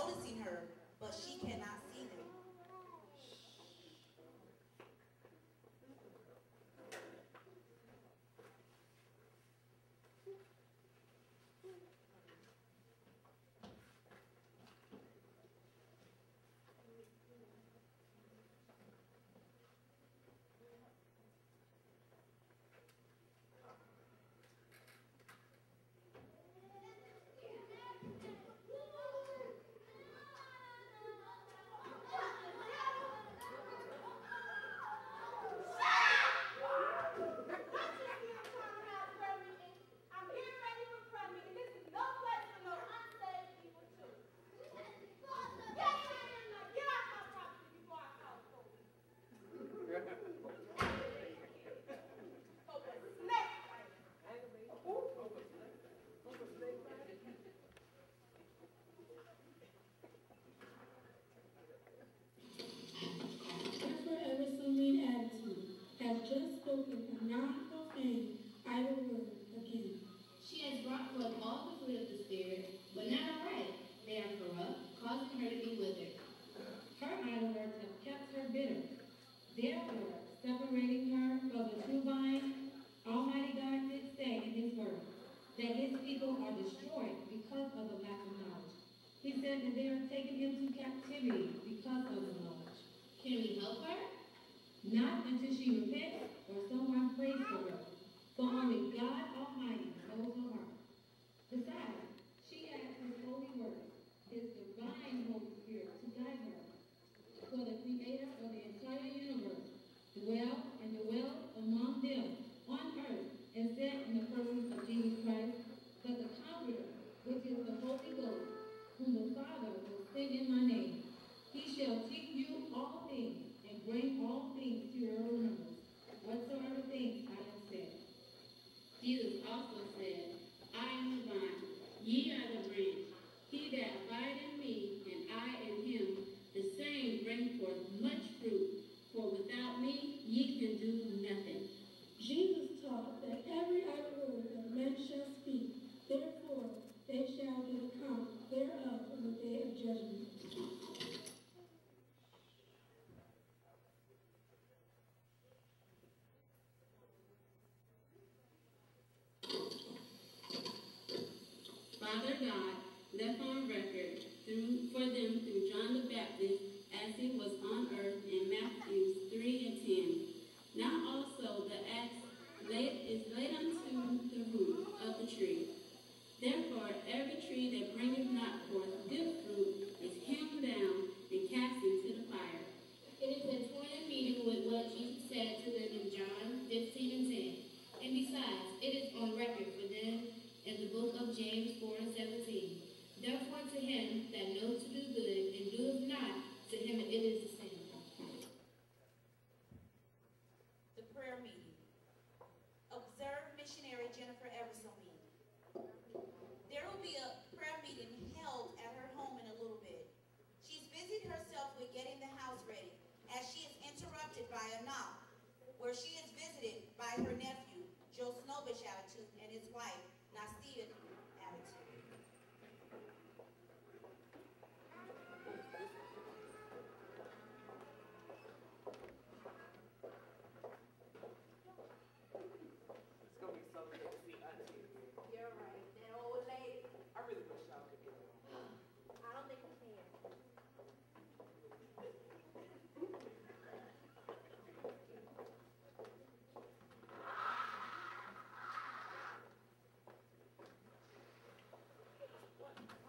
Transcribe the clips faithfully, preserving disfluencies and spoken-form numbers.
noticing her, but she cannot see them. Father God left on record through, for them through John the Baptist as he was on earth in Matthew three and ten. Now also the axe laid, is laid unto the root of the tree. Therefore every tree that bringeth not forth good fruit is hewn down and cast into the fire. It is a twin meeting with what Jesus said to them in John fifteen and ten. And besides, it is on record for them in the book of James four and seventeen. Therefore to him that knows to do good and doeth not, to him it is the same. The prayer meeting. Observe missionary Jennifer Eversole. There will be a prayer meeting held at her home in a little bit. She's busied herself with getting the house ready as she is interrupted by a knock, where she is visited by her nephew, Joe Snowbush Attitude, and his wife, Nastia Attitude. It's gonna be so good to see Auntie again. You're right, that old lady. I really wish y'all could get along. I don't think we can.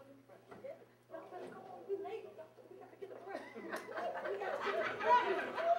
We gotta get the breath. We gotta get the breath.